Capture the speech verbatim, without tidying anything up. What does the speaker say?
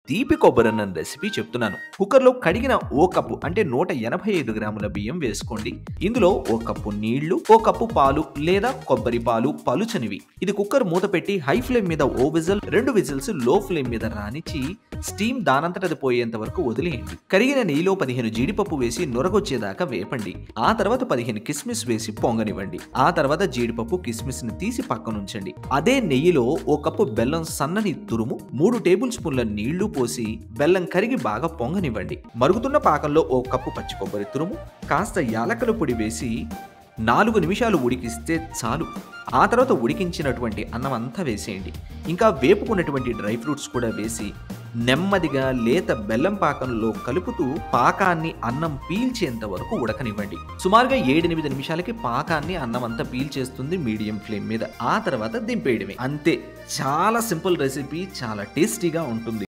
తీపి కొబ్బరన్నం రెసిపీ చెప్తున్నాను. కుక్కర్లో కడిగిన ఓ కప్పు అంటే నూట ఎనభై ఐదు గ్రాముల బియ్యం వేసుకోండి. ఇందులో ఓ కప్పు నీళ్లు, ఓ కప్పు పాలు లేదా కొబ్బరి పాలు పలుచనివి. ఇది కుక్కర్ మూత పెట్టి హై ఫ్లేమ్ మీద ఓ విజిల్, రెండు విజిల్స్ లో ఫ్లేమ్ మీద రానిచ్చి స్టీమ్ దానంతటది పోయేంత వరకు వదిలేయండి. కరిగిన నెయ్యిలో పదిహేను జీడిపప్పు వేసి నొరగొచ్చేదాకా వేపండి. ఆ తర్వాత పదిహేను కిస్మిస్ వేసి పొంగనివ్వండి. ఆ తర్వాత జీడిపప్పు కిస్మిస్ ని తీసి పక్కనుంచండి. అదే నెయ్యిలో ఓ కప్పు బెల్లం సన్నని తురుము, మూడు టేబుల్ స్పూన్ల నీళ్లు పోసి బెల్లం కరిగి బాగా పొంగనివ్వండి. మరుగుతున్న పాకంలో ఓ కప్పు పచ్చి కొబ్బరి తురుము, కాస్త యాలకుల పొడి వేసి నాలుగు నిమిషాలు ఉడికిస్తే చాలు. ఆ తర్వాత ఉడికించినటువంటి అన్నం అంతా వేసేయండి. ఇంకా వేపుకున్నటువంటి డ్రై ఫ్రూట్స్ కూడా వేసి నెమ్మదిగా లేత బెల్లం పాకంలో కలుపుతూ పాకాన్ని అన్నం పీల్చేంత వరకు ఉడకనివ్వండి. సుమారుగా ఏడెనిమిది నిమిషాలకి పాకాన్ని అన్నం అంతా పీల్చేస్తుంది మీడియం ఫ్లేమ్ మీద. ఆ తర్వాత దింపేయడమే. అంతే, చాలా సింపుల్ రెసిపీ, చాలా టేస్టీగా ఉంటుంది.